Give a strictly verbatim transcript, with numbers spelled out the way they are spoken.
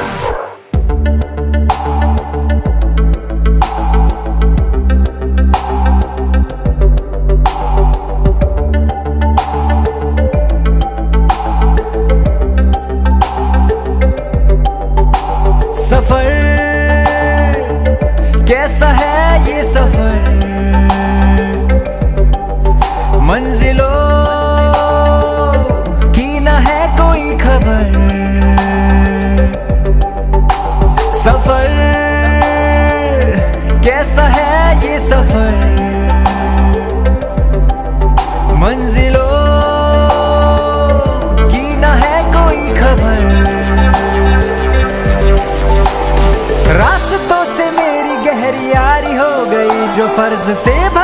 सफर कैसा है ये सफर, मंजिलों की न है कोई खबर। सफर कैसा है ये सफर, मंजिलों की न है कोई खबर। रास्तों से मेरी गहरी यारी हो गई, जो फर्ज से